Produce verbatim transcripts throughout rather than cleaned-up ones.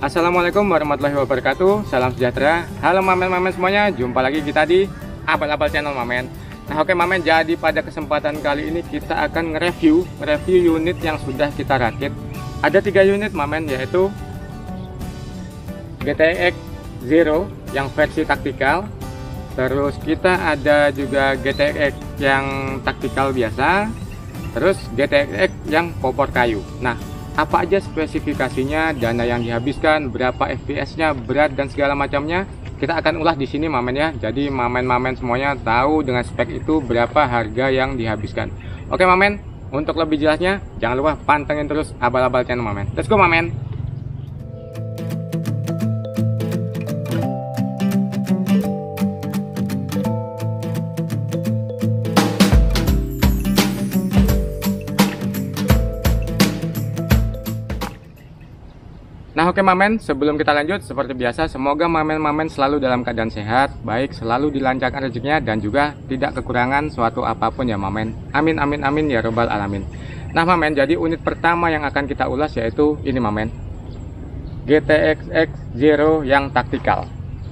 Assalamualaikum warahmatullahi wabarakatuh. Salam sejahtera. Halo mamen-mamen semuanya, jumpa lagi kita di Abal-Abal Channel Mamen. Nah oke mamen, jadi pada kesempatan kali ini kita akan nge-review Review unit yang sudah kita rakit. Ada tiga unit mamen, yaitu G T X Zero yang versi taktikal. Terus kita ada juga G T X yang taktikal biasa. Terus G T X yang popor kayu. Nah, apa aja spesifikasinya, dana yang dihabiskan, berapa F P S-nya, berat dan segala macamnya, kita akan ulas di sini mamen ya. Jadi mamen-mamen semuanya tahu dengan spek itu berapa harga yang dihabiskan. Oke mamen, untuk lebih jelasnya jangan lupa pantengin terus Abal-Abal Channel Mamen. Let's go mamen. Nah oke mamen, sebelum kita lanjut, seperti biasa semoga mamen-mamen selalu dalam keadaan sehat, baik, selalu dilancarkan rezekinya, dan juga tidak kekurangan suatu apapun ya mamen. Amin amin amin ya robbal alamin. Nah mamen, jadi unit pertama yang akan kita ulas yaitu ini mamen, G T X X Zero yang taktikal.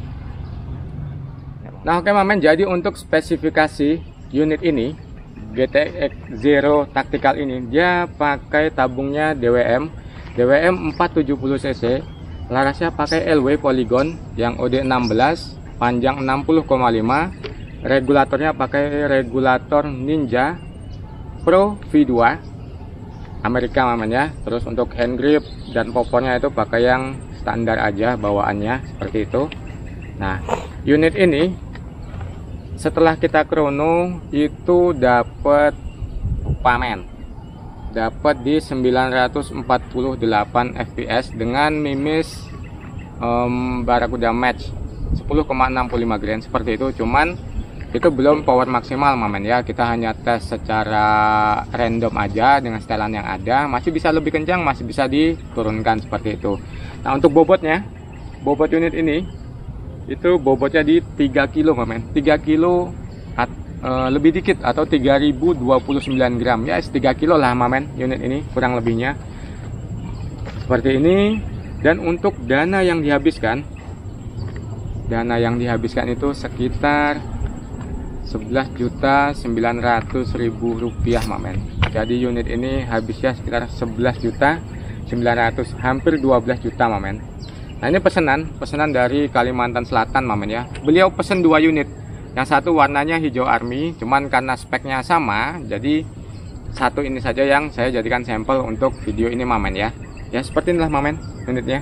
Nah oke mamen, jadi untuk spesifikasi unit ini, G T X Zero taktikal ini, dia pakai tabungnya D W M D W M empat tujuh puluh cc, larasnya pakai L W Polygon yang O D enam belas, panjang enam puluh koma lima, regulatornya pakai regulator Ninja Pro V dua Amerika namanya. Terus untuk hand grip dan popornya itu pakai yang standar aja bawaannya seperti itu. Nah, unit ini setelah kita krono itu dapat pamen dapat di sembilan ratus empat puluh delapan F P S dengan mimis um, Barakuda Match sepuluh koma enam lima grand seperti itu. Cuman itu belum power maksimal mamen ya, kita hanya tes secara random aja dengan setelan yang ada. Masih bisa lebih kencang, masih bisa diturunkan seperti itu. Nah untuk bobotnya, bobot unit ini itu bobotnya di tiga kilo mamen, tiga kilo Uh, lebih dikit atau tiga ribu dua puluh sembilan gram ya, tiga kilo lah mamen unit ini kurang lebihnya seperti ini. Dan untuk dana yang dihabiskan, dana yang dihabiskan itu sekitar sebelas juta sembilan ratus ribu rupiah mamen. Jadi unit ini habisnya sekitar sebelas juta sembilan ratus, hampir dua belas juta mamen. Nah ini pesanan pesanan dari Kalimantan Selatan mamen ya. Beliau pesen dua unit. Yang satu warnanya hijau army, cuman karena speknya sama, jadi satu ini saja yang saya jadikan sampel untuk video ini mamen ya. Ya seperti inilah mamen unitnya,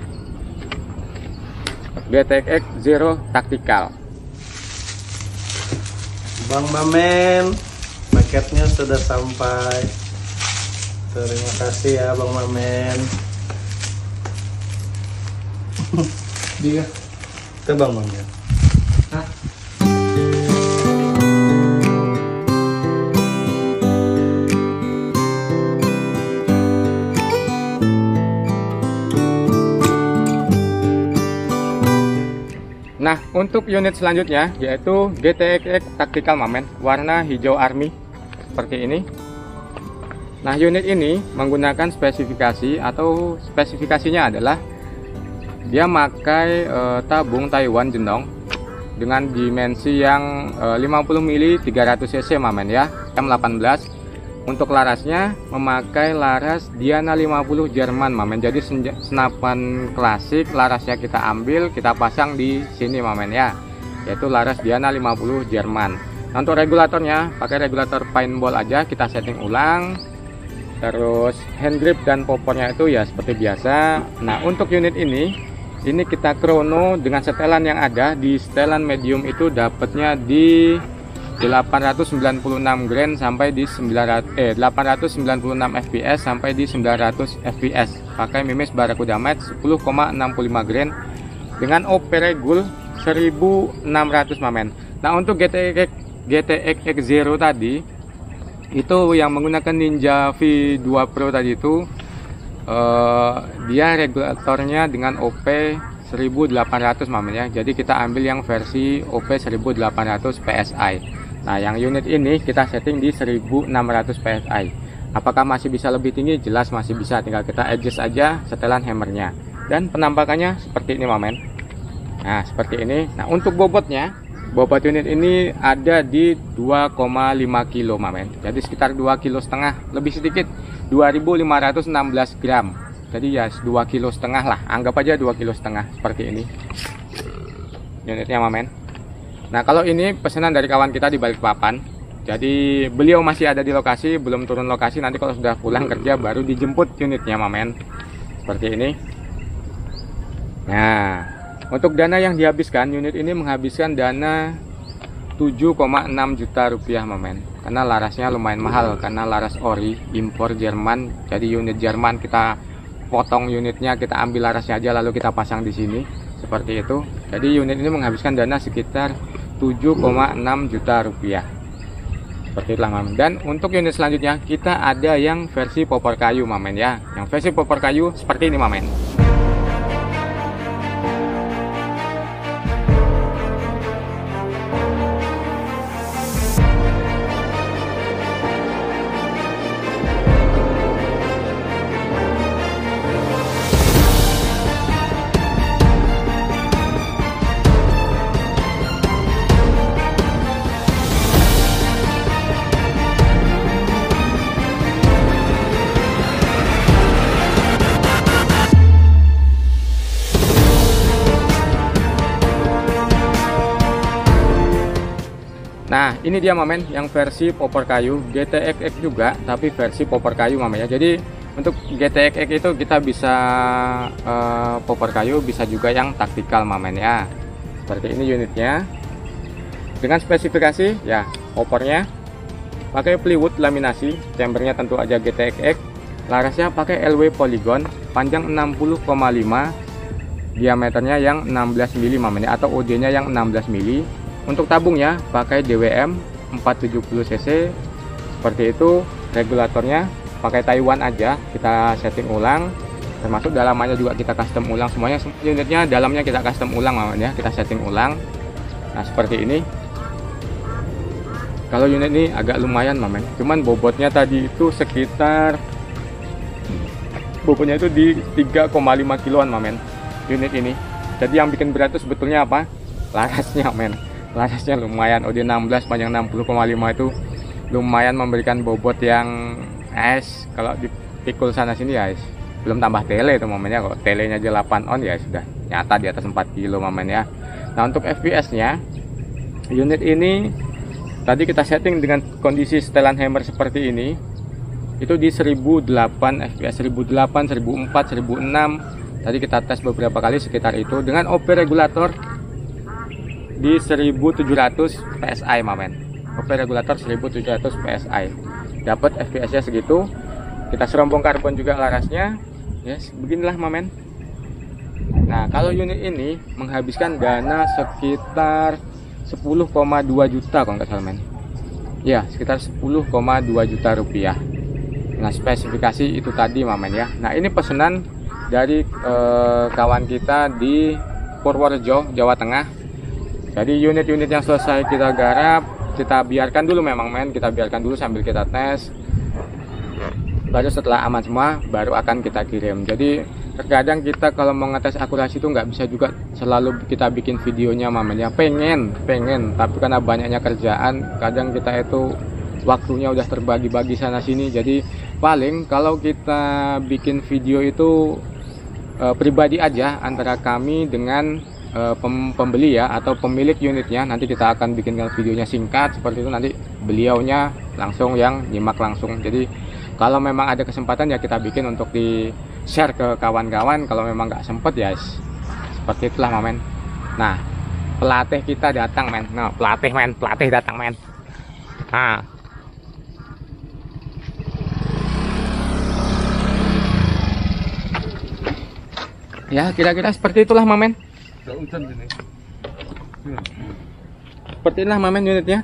G T X Zero taktikal. Bang Mamen, paketnya sudah sampai. Terima kasih ya Bang Mamen. Dia, itu Bang Mamen. Hah? Nah untuk unit selanjutnya yaitu G T X X taktikal mamen, warna hijau army seperti ini. Nah unit ini menggunakan spesifikasi atau spesifikasinya adalah dia memakai e, tabung Taiwan Jendong dengan dimensi yang e, lima puluh mili tiga ratus cc mamen ya, M delapan belas. Untuk larasnya memakai laras Diana lima puluh Jerman mamen. Jadi senapan klasik, larasnya kita ambil, kita pasang di sini mamen ya, yaitu laras Diana lima puluh Jerman. Nah, untuk regulatornya pakai regulator paintball aja, kita setting ulang. Terus hand grip dan popornya itu ya seperti biasa. Nah untuk unit ini ini kita krono dengan setelan yang ada. Di setelan medium itu dapatnya di delapan ratus sembilan puluh enam grand sampai di sembilan ratus eh delapan ratus sembilan puluh enam F P S sampai di sembilan ratus F P S. Pakai mimis Barakuda Match sepuluh koma enam lima grand dengan O P regul seribu enam ratus mamen. Nah untuk G T X G T X X Zero tadi itu yang menggunakan Ninja V dua Pro tadi itu eh, dia regulatornya dengan O P seribu delapan ratus mamen ya. Jadi kita ambil yang versi O P seribu delapan ratus P S I. Nah yang unit ini kita setting di seribu enam ratus P S I. Apakah masih bisa lebih tinggi? Jelas masih bisa, tinggal kita adjust aja setelan hammernya. Dan penampakannya seperti ini Mamen. Nah seperti ini. Nah untuk bobotnya, bobot unit ini ada di dua koma lima kilo Mamen. Jadi sekitar dua kilo setengah, lebih sedikit, dua ribu lima ratus enam belas gram. Jadi ya dua kilo setengah lah, anggap aja dua kilo setengah seperti ini unitnya Mamen. Nah kalau ini pesanan dari kawan kita di Balikpapan. Jadi beliau masih ada di lokasi, belum turun lokasi. Nanti kalau sudah pulang kerja baru dijemput unitnya Mamen. Seperti ini. Nah untuk dana yang dihabiskan, unit ini menghabiskan dana tujuh koma enam juta rupiah Mamen. Karena larasnya lumayan mahal, karena laras ori impor Jerman. Jadi unit Jerman kita potong unitnya, kita ambil larasnya aja lalu kita pasang di sini. Seperti itu. Jadi unit ini menghabiskan dana sekitar tujuh koma enam juta rupiah. Seperti itulah Mamen. Dan untuk unit selanjutnya kita ada yang versi popor kayu Mamen ya. Yang versi popor kayu seperti ini Mamen. Nah ini dia Mamen yang versi popor kayu G T X X juga, tapi versi popor kayu Mamen ya. Jadi untuk G T X X itu kita bisa uh, popor kayu, bisa juga yang taktikal Mamen ya. Seperti ini unitnya. Dengan spesifikasi ya, popornya pakai plywood laminasi, chambernya tentu aja G T X X, larasnya pakai L W polygon, panjang enam puluh koma lima, diameternya yang enam belas mili Mamen ya, atau O D-nya yang enam belas mili. Untuk tabungnya pakai D W M empat tujuh nol cc. Seperti itu. Regulatornya pakai Taiwan aja, kita setting ulang. Termasuk dalamannya juga kita custom ulang semuanya. Unitnya dalamnya kita custom ulang Mamen ya, kita setting ulang. Nah seperti ini. Kalau unit ini agak lumayan Mamen, cuman bobotnya tadi itu sekitar bobotnya itu di tiga koma lima kiloan Mamen unit ini. Jadi yang bikin berat itu sebetulnya apa? Larasnya men. Larasnya lumayan, O D enam belas panjang enam puluh koma lima itu lumayan memberikan bobot yang es. Kalau dipikul sana sini ya es. Belum tambah tele itu momennya. Kalau telenya aja delapan on ya sudah nyata di atas empat kilo Mamen ya. Nah untuk F P S nya unit ini tadi kita setting dengan kondisi setelan hammer seperti ini, itu di seribu delapan F P S, seribu delapan, seribu empat, seribu enam. Tadi kita tes beberapa kali sekitar itu. Dengan O P regulator di seribu tujuh ratus P S I Mamen. O P regulator seribu tujuh ratus P S I. Dapat F P S nya segitu. Kita serombong karbon juga larasnya. Yes, beginilah Mamen. Nah, kalau unit ini menghabiskan dana sekitar sepuluh koma dua juta kalau nggak salah men. Ya, sekitar sepuluh koma dua juta rupiah. Nah, spesifikasi itu tadi Mamen ya. Nah, ini pesanan dari eh, kawan kita di Purworejo, Jawa Tengah. Jadi unit-unit yang selesai kita garap, kita biarkan dulu memang men, kita biarkan dulu sambil kita tes. Baru setelah aman semua, baru akan kita kirim. Jadi terkadang kita kalau mau ngetes akurasi itu nggak bisa juga selalu kita bikin videonya Mamen ya. Pengen, pengen, tapi karena banyaknya kerjaan, kadang kita itu waktunya udah terbagi-bagi sana sini. Jadi paling kalau kita bikin video itu e, pribadi aja antara kami dengan pembeli ya atau pemilik unitnya. Nanti kita akan bikinkan videonya singkat seperti itu, nanti beliaunya langsung yang nyimak langsung. Jadi kalau memang ada kesempatan ya kita bikin untuk di share ke kawan-kawan. Kalau memang nggak sempet ya seperti itulah Mamen. Nah pelatih kita datang men. Nah pelatih men, pelatih datang men. Nah ya kira-kira seperti itulah Mamen. Seperti inilah Mamen unitnya.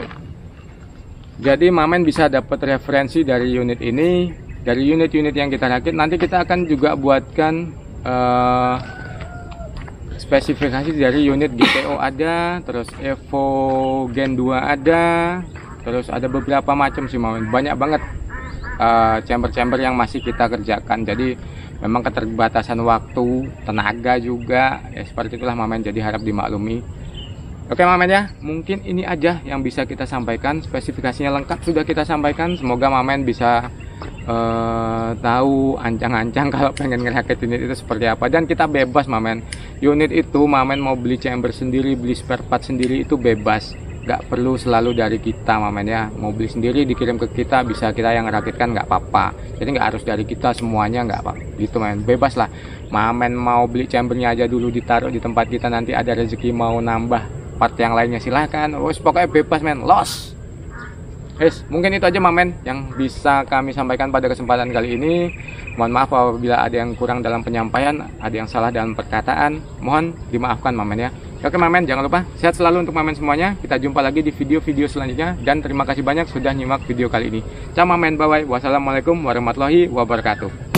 Jadi Mamen bisa dapat referensi dari unit ini, dari unit-unit yang kita rakit. Nanti kita akan juga buatkan uh, spesifikasi dari unit G T O ada, terus Evo Gen dua ada, terus ada beberapa macam sih Mamen. Banyak banget chamber-chamber uh, yang masih kita kerjakan. Jadi memang keterbatasan waktu, tenaga juga, ya seperti itulah Mamen, jadi harap dimaklumi. Oke Mamen ya, mungkin ini aja yang bisa kita sampaikan, spesifikasinya lengkap sudah kita sampaikan. Semoga Mamen bisa uh, tahu ancang-ancang kalau pengen ngerakit unit itu seperti apa. Dan kita bebas Mamen, unit itu Mamen mau beli chamber sendiri, beli spare part sendiri itu bebas, nggak perlu selalu dari kita Mamen ya. Mau beli sendiri dikirim ke kita, bisa kita yang rakitkan, nggak apa-apa. Jadi nggak harus dari kita semuanya, nggak apa gitu Mamen, bebas lah. Mamen mau beli chambernya aja dulu ditaruh di tempat kita, nanti ada rezeki mau nambah part yang lainnya silahkan. Wes pokoknya bebas men, los. Yes, mungkin itu aja Mamen yang bisa kami sampaikan pada kesempatan kali ini. Mohon maaf apabila ada yang kurang dalam penyampaian, ada yang salah dalam perkataan, mohon dimaafkan Mamen ya. Oke Mamen, jangan lupa sehat selalu untuk Mamen semuanya. Kita jumpa lagi di video-video selanjutnya, dan terima kasih banyak sudah nyimak video kali ini. Ciao Mamen, bye bye. Wassalamualaikum warahmatullahi wabarakatuh.